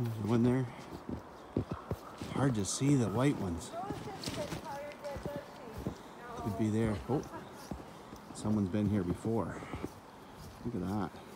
There's one there. Hard to see the white ones. Could be there. Oh, someone's been here before. Look at that.